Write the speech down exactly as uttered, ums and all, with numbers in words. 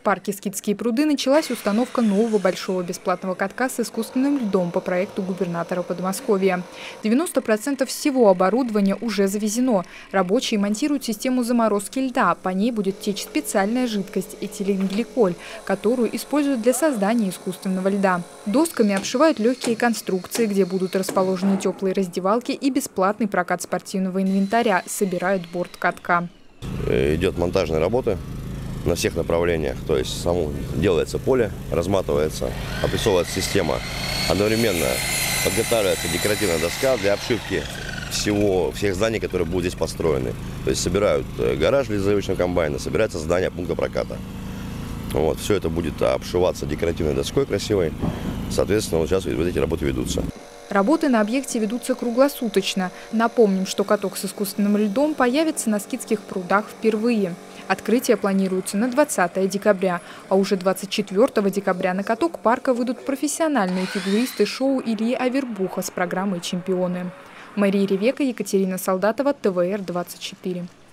парке «Скитские пруды» началась установка нового большого бесплатного катка с искусственным льдом по проекту губернатора Подмосковья. девяносто процентов всего оборудования уже завезено. Рабочие монтируют систему заморозки льда. По ней будет течь специальная жидкость – этиленгликоль, которую используют для создания искусственного льда. Досками обшивают легкие конструкции, где будут расположены теплые раздевалки и бесплатный прокат спортивного инвентаря. Собирают борт катка. Идет монтажная работа на всех направлениях, то есть само делается поле, разматывается, опрессовывается система, одновременно подготавливается декоративная доска для обшивки всего, всех зданий, которые будут здесь построены. То есть собирают гараж для заливочного комбайна, собирается здание пункта проката. Вот, все это будет обшиваться декоративной доской красивой, соответственно, вот сейчас вот эти работы ведутся. Работы на объекте ведутся круглосуточно. Напомним, что каток с искусственным льдом появится на Скитских прудах впервые. Открытие планируется на двадцатое декабря, а уже двадцать четвёртого декабря на каток парка выйдут профессиональные фигуристы шоу Ильи Авербуха с программой «Чемпионы». Мария Ревека, Екатерина Солдатова, тэ вэ эр двадцать четыре.